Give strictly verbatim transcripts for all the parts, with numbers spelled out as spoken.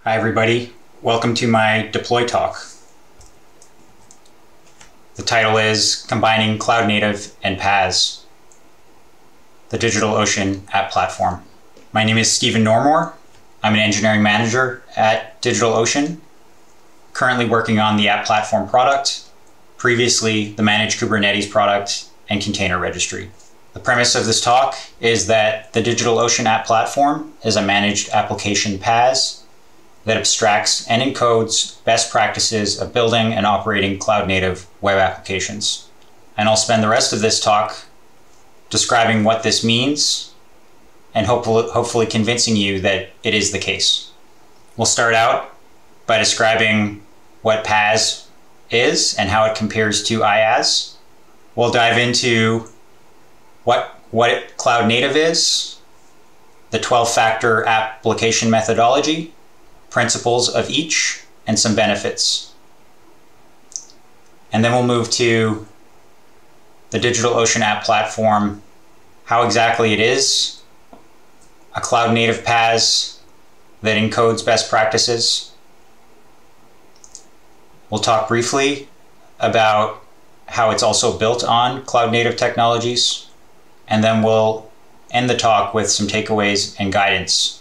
Hi everybody, welcome to my deploy talk. The title is Combining Cloud Native and PaaS, the DigitalOcean App Platform. My name is Stephen Normore. I'm an engineering manager at DigitalOcean, currently working on the App Platform product, previously the Managed Kubernetes product and container registry. The premise of this talk is that the DigitalOcean App Platform is a managed application PaaS that abstracts and encodes best practices of building and operating cloud-native web applications. And I'll spend the rest of this talk describing what this means and hopefully, hopefully convincing you that it is the case. We'll start out by describing what PaaS is and how it compares to IaaS. We'll dive into what, what cloud-native is, the twelve factor application methodology, principles of each, and some benefits. And then we'll move to the DigitalOcean App Platform, how exactly it is a cloud-native PaaS that encodes best practices. We'll talk briefly about how it's also built on cloud-native technologies, and then we'll end the talk with some takeaways and guidance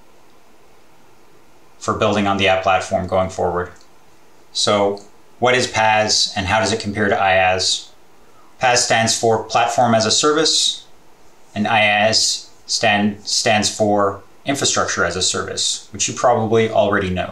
for building on the app platform going forward. So what is PaaS and how does it compare to IaaS? PaaS stands for Platform as a Service, and IaaS stand, stands for Infrastructure as a Service, which you probably already know.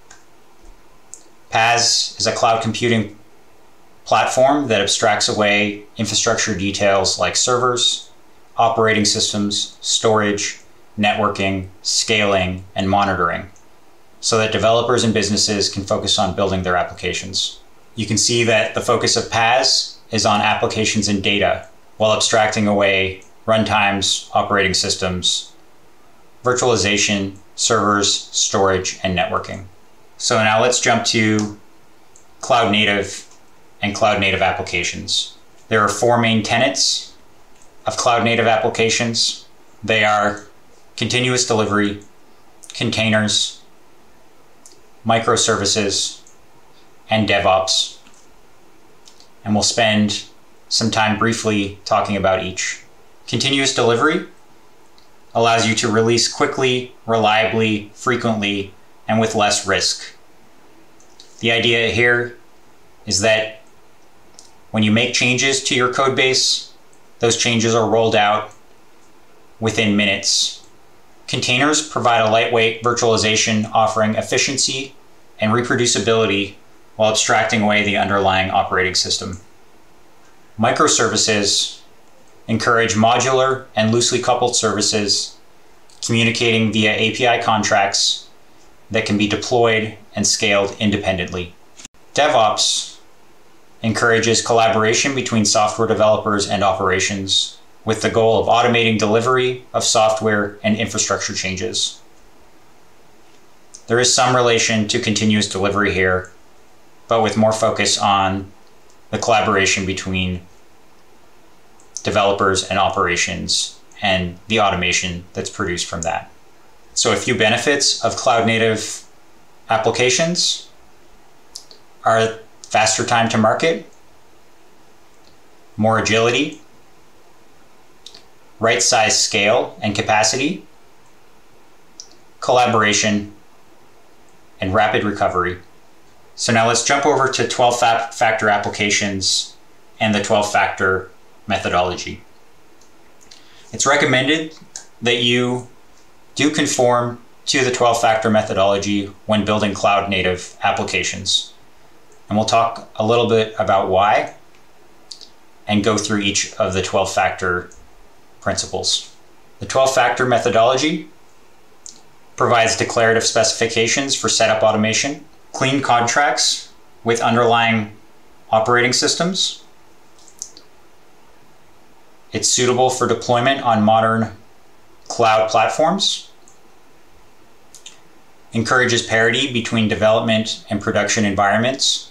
PaaS is a cloud computing platform that abstracts away infrastructure details like servers, operating systems, storage, networking, scaling, and monitoring, so that developers and businesses can focus on building their applications. You can see that the focus of PaaS is on applications and data while abstracting away runtimes, operating systems, virtualization, servers, storage, and networking. So now let's jump to cloud native and cloud native applications. There are four main tenets of cloud native applications. They are continuous delivery, containers, microservices, and DevOps. And we'll spend some time briefly talking about each. Continuous delivery allows you to release quickly, reliably, frequently, and with less risk. The idea here is that when you make changes to your code base, those changes are rolled out within minutes. Containers provide a lightweight virtualization offering efficiency and reproducibility while abstracting away the underlying operating system. Microservices encourage modular and loosely coupled services communicating via A P I contracts that can be deployed and scaled independently. DevOps encourages collaboration between software developers and operations, with the goal of automating delivery of software and infrastructure changes. There is some relation to continuous delivery here, but with more focus on the collaboration between developers and operations and the automation that's produced from that. So a few benefits of cloud-native applications are faster time to market, more agility, right size scale and capacity, collaboration, and rapid recovery. So now let's jump over to twelve factor applications and the twelve factor methodology. It's recommended that you do conform to the twelve factor methodology when building cloud native applications. And we'll talk a little bit about why and go through each of the twelve factor principles. The twelve factor methodology provides declarative specifications for setup automation, clean contracts with underlying operating systems. It's suitable for deployment on modern cloud platforms, encourages parity between development and production environments,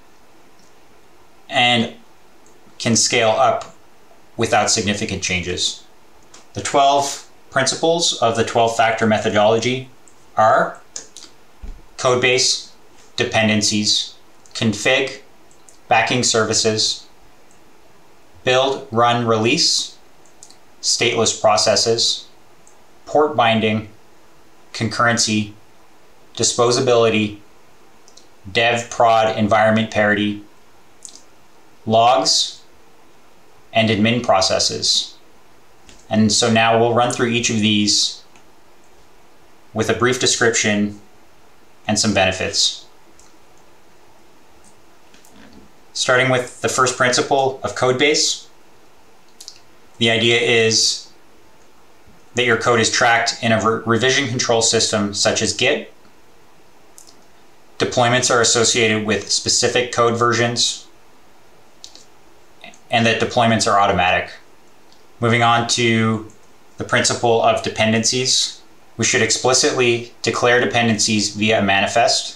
and can scale up without significant changes. The twelve principles of the twelve factor methodology are Codebase, Dependencies, Config, Backing Services, Build, Run, Release, Stateless Processes, Port Binding, Concurrency, Disposability, Dev Prod Environment Parity, Logs, and Admin Processes. And so now we'll run through each of these with a brief description and some benefits. Starting with the first principle of Codebase, the idea is that your code is tracked in a re revision control system such as Git. Deployments are associated with specific code versions, and that deployments are automatic. Moving on to the principle of dependencies, we should explicitly declare dependencies via a manifest.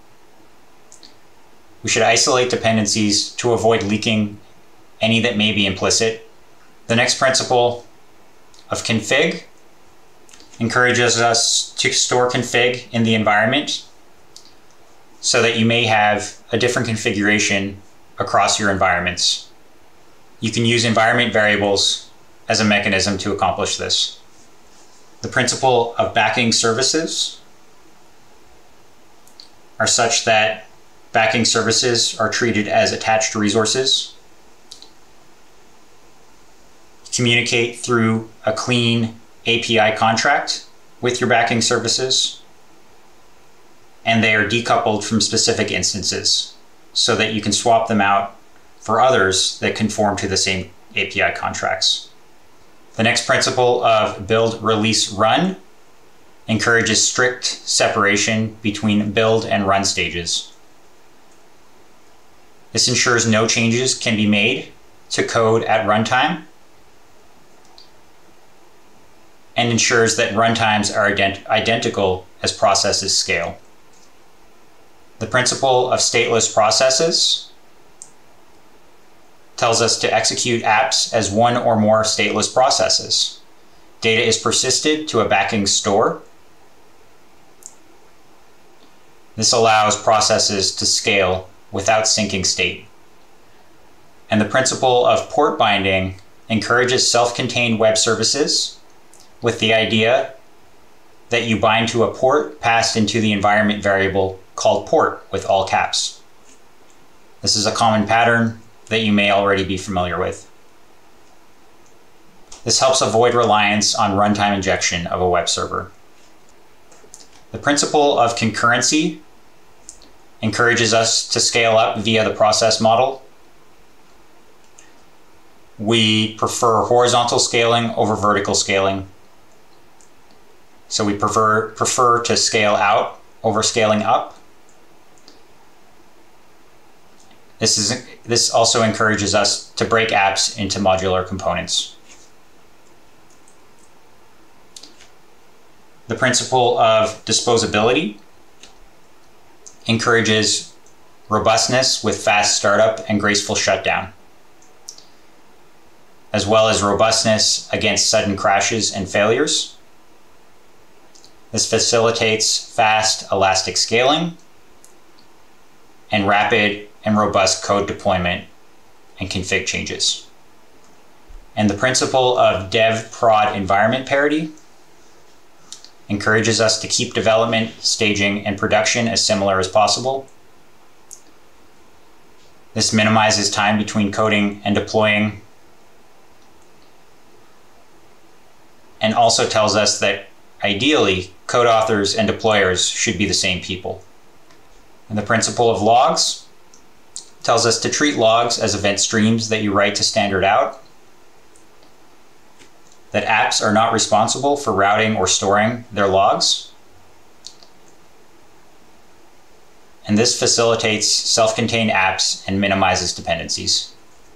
We should isolate dependencies to avoid leaking any that may be implicit. The next principle of config encourages us to store config in the environment so that you may have a different configuration across your environments. You can use environment variables as a mechanism to accomplish this. The principle of backing services are such that backing services are treated as attached resources. Communicate through a clean A P I contract with your backing services, and they are decoupled from specific instances so that you can swap them out for others that conform to the same A P I contracts. The next principle of build, release, run encourages strict separation between build and run stages. This ensures no changes can be made to code at runtime and ensures that runtimes are ident- identical as processes scale. The principle of stateless processes tells us to execute apps as one or more stateless processes. Data is persisted to a backing store. This allows processes to scale without syncing state. And the principle of port binding encourages self-contained web services with the idea that you bind to a port passed into the environment variable called port with all caps. This is a common pattern that you may already be familiar with. This helps avoid reliance on runtime injection of a web server. The principle of concurrency encourages us to scale up via the process model. We prefer horizontal scaling over vertical scaling. So we prefer, prefer to scale out over scaling up. This, is, this also encourages us to break apps into modular components. The principle of disposability encourages robustness with fast startup and graceful shutdown, as well as robustness against sudden crashes and failures. This facilitates fast, elastic scaling and rapid and robust code deployment and config changes. And the principle of dev prod environment parity encourages us to keep development, staging, and production as similar as possible. This minimizes time between coding and deploying, and also tells us that ideally, code authors and deployers should be the same people. And the principle of logs tells us to treat logs as event streams that you write to standard out, that apps are not responsible for routing or storing their logs. And this facilitates self-contained apps and minimizes dependencies.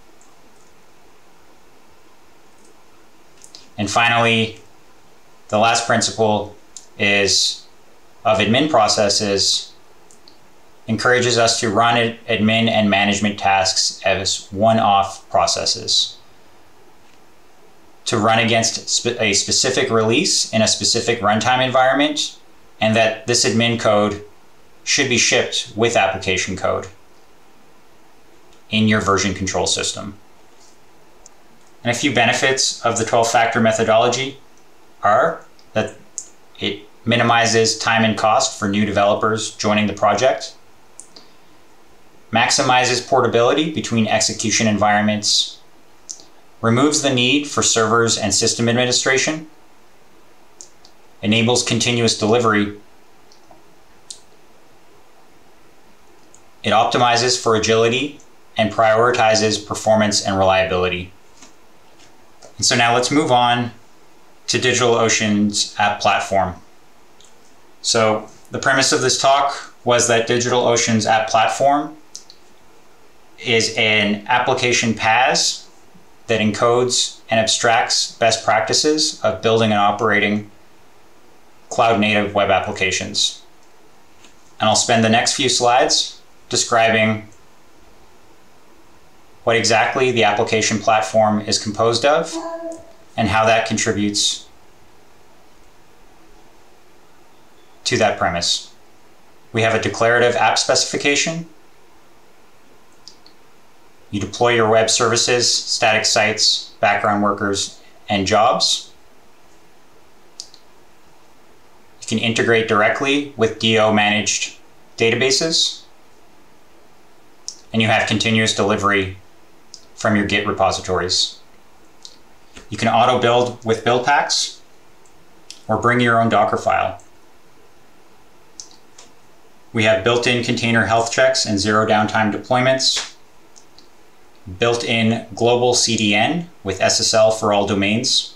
And finally, the last principle is of admin processes encourages us to run admin and management tasks as one-off processes, to run against spe- a specific release in a specific runtime environment, and that this admin code should be shipped with application code in your version control system. And a few benefits of the twelve factor methodology are that it minimizes time and cost for new developers joining the project, maximizes portability between execution environments, removes the need for servers and system administration, enables continuous delivery, it optimizes for agility, and prioritizes performance and reliability. And so now let's move on to DigitalOcean's app platform. So the premise of this talk was that DigitalOcean's app platform is an application PaaS that encodes and abstracts best practices of building and operating cloud-native web applications. And I'll spend the next few slides describing what exactly the application platform is composed of and how that contributes to that premise. We have a declarative app specification. You deploy your web services, static sites, background workers, and jobs. You can integrate directly with D O managed databases. And you have continuous delivery from your Git repositories. You can auto build with build packs or bring your own Docker file. We have built-in container health checks and zero downtime deployments, built-in global C D N with S S L for all domains.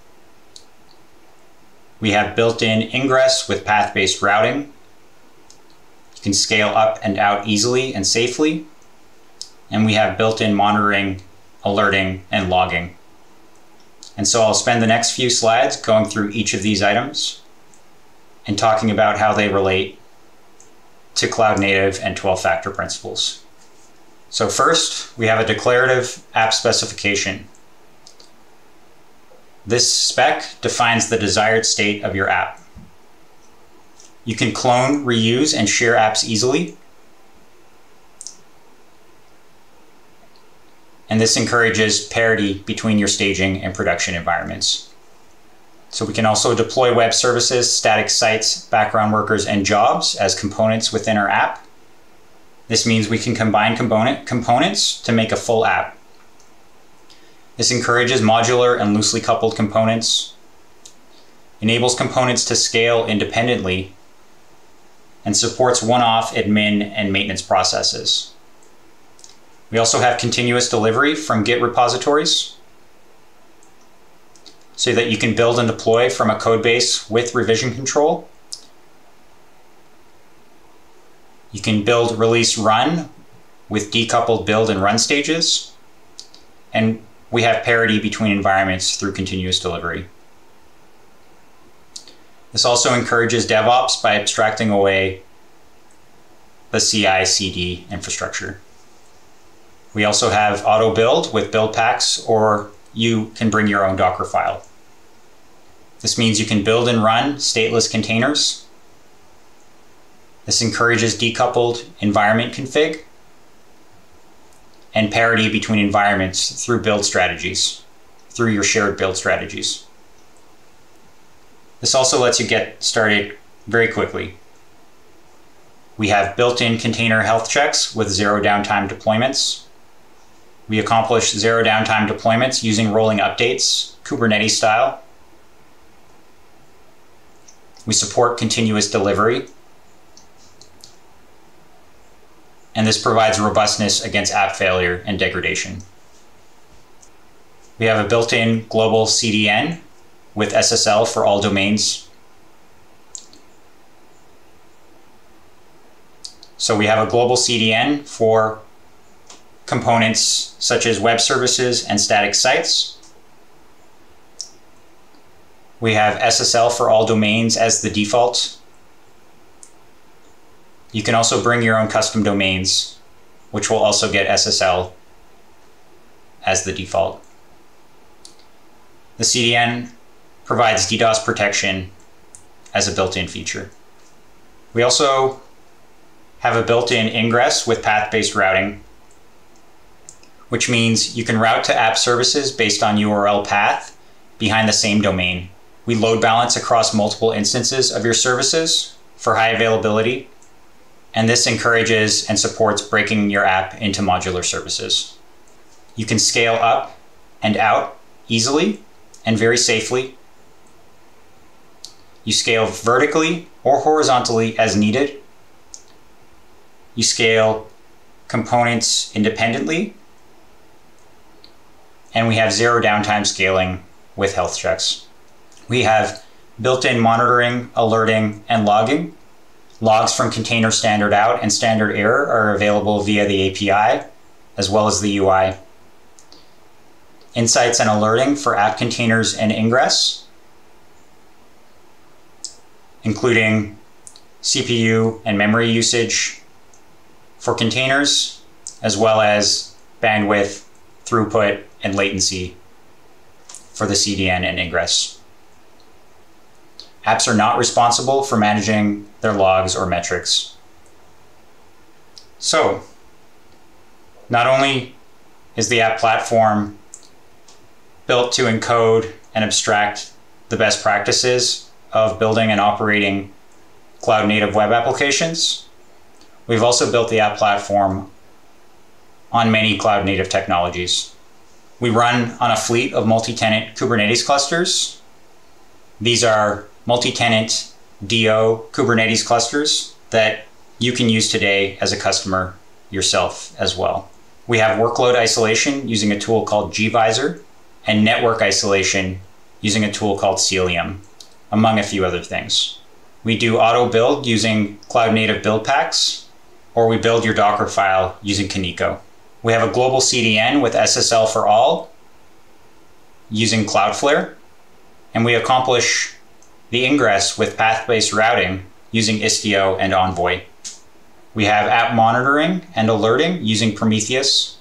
We have built-in ingress with path-based routing. You can scale up and out easily and safely. And we have built-in monitoring, alerting, and logging. And so I'll spend the next few slides going through each of these items and talking about how they relate to cloud native and twelve factor principles. So first, we have a declarative app specification. This spec defines the desired state of your app. You can clone, reuse, and share apps easily. And this encourages parity between your staging and production environments. So we can also deploy web services, static sites, background workers, and jobs as components within our app. This means we can combine component components to make a full app. This encourages modular and loosely coupled components, enables components to scale independently, and supports one-off admin and maintenance processes. We also have continuous delivery from Git repositories so that you can build and deploy from a code base with revision control. You can build, release, run with decoupled build and run stages. And we have parity between environments through continuous delivery. This also encourages DevOps by abstracting away the C I C D infrastructure. We also have auto build with build packs, or you can bring your own Docker file. This means you can build and run stateless containers. This encourages decoupled environment config and parity between environments through build strategies, through your shared build strategies. This also lets you get started very quickly. We have built-in container health checks with zero downtime deployments. We accomplish zero downtime deployments using rolling updates, Kubernetes style. We support continuous delivery. And this provides robustness against app failure and degradation. We have a built-in global C D N with S S L for all domains. So we have a global C D N for components such as web services and static sites. We have S S L for all domains as the default. You can also bring your own custom domains, which will also get S S L as the default. The C D N provides DDoS protection as a built-in feature. We also have a built-in ingress with path-based routing, which means you can route to app services based on U R L path behind the same domain. We load balance across multiple instances of your services for high availability, and this encourages and supports breaking your app into modular services. You can scale up and out easily and very safely. You scale vertically or horizontally as needed. You scale components independently. And we have zero downtime scaling with health checks. We have built-in monitoring, alerting, and logging. Logs from container standard out and standard error are available via the A P I, as well as the U I. Insights and alerting for app containers and ingress, including C P U and memory usage for containers, as well as bandwidth, throughput, and latency for the C D N and ingress. Apps are not responsible for managing their logs or metrics. So, not only is the app platform built to encode and abstract the best practices of building and operating cloud-native web applications, we've also built the app platform on many cloud-native technologies. We run on a fleet of multi-tenant Kubernetes clusters. These are multi-tenant D O Kubernetes clusters that you can use today as a customer yourself as well. We have workload isolation using a tool called gvisor and network isolation using a tool called Cilium, among a few other things. We do auto build using cloud-native build packs, or we build your Docker file using Kaneko. We have a global C D N with S S L for all using Cloudflare, and we accomplish the ingress with path-based routing using Istio and Envoy. We have app monitoring and alerting using Prometheus,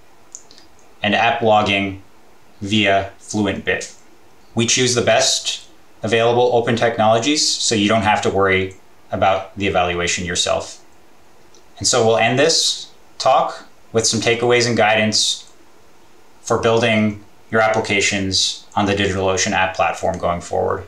and app logging via FluentBit. We choose the best available open technologies so you don't have to worry about the evaluation yourself. And so we'll end this talk with some takeaways and guidance for building your applications on the DigitalOcean App Platform going forward.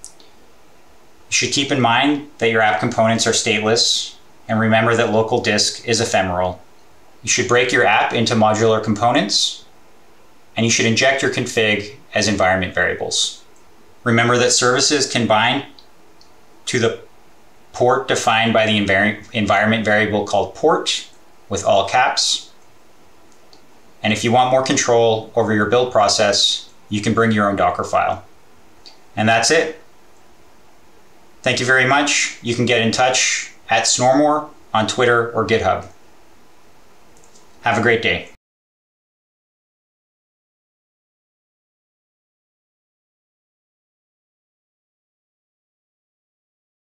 You should keep in mind that your app components are stateless, and remember that local disk is ephemeral. You should break your app into modular components, and you should inject your config as environment variables. Remember that services can bind to the port defined by the env- environment variable called port with all caps. And if you want more control over your build process, you can bring your own Docker file. And that's it. Thank you very much. You can get in touch at Normore on Twitter or GitHub. Have a great day.